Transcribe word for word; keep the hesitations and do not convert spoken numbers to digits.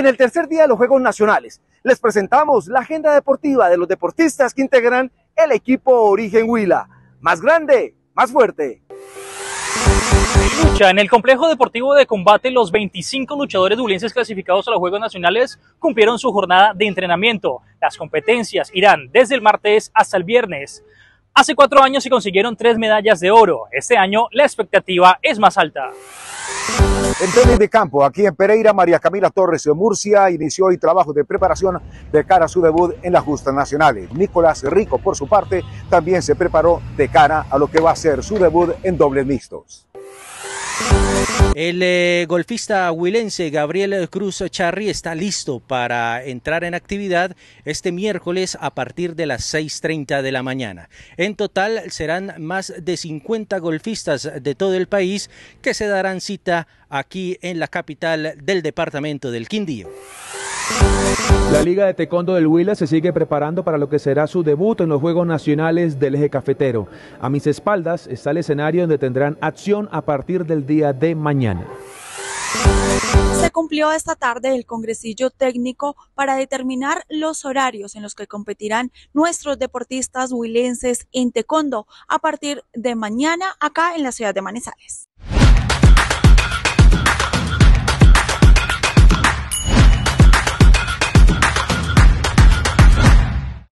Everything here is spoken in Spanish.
En el tercer día de los Juegos Nacionales, les presentamos la agenda deportiva de los deportistas que integran el equipo Origen Huila. Más grande, más fuerte. Lucha. En el complejo deportivo de combate, los veinticinco luchadores huilenses clasificados a los Juegos Nacionales cumplieron su jornada de entrenamiento. Las competencias irán desde el martes hasta el viernes. Hace cuatro años se consiguieron tres medallas de oro. Este año la expectativa es más alta. En tenis de campo, aquí en Pereira, María Camila Torres de Murcia inició hoy trabajos de preparación de cara a su debut en las justas nacionales. Nicolás Rico, por su parte, también se preparó de cara a lo que va a ser su debut en dobles mixtos. El eh, golfista huilense Gabriel Cruz Charri está listo para entrar en actividad este miércoles a partir de las seis treinta de la mañana. En total serán más de cincuenta golfistas de todo el país que se darán cita aquí en la capital del departamento del Quindío. La Liga de Taekwondo del Huila se sigue preparando para lo que será su debut en los Juegos Nacionales del Eje Cafetero. A mis espaldas está el escenario donde tendrán acción a partir del día de mañana. Se cumplió esta tarde el congresillo técnico para determinar los horarios en los que competirán nuestros deportistas huilenses en taekwondo a partir de mañana acá en la ciudad de Manizales.